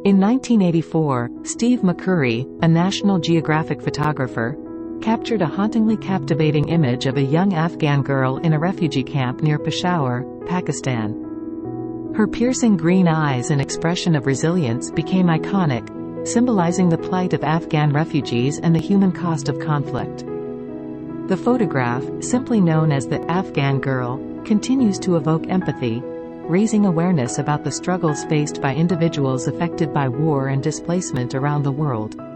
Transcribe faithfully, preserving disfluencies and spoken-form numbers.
In nineteen eighty-four, Steve McCurry, a National Geographic photographer, captured a hauntingly captivating image of a young Afghan girl in a refugee camp near Peshawar, Pakistan. Her piercing green eyes and expression of resilience became iconic, symbolizing the plight of Afghan refugees and the human cost of conflict. The photograph, simply known as the Afghan Girl, continues to evoke empathy, raising awareness about the struggles faced by individuals affected by war and displacement around the world.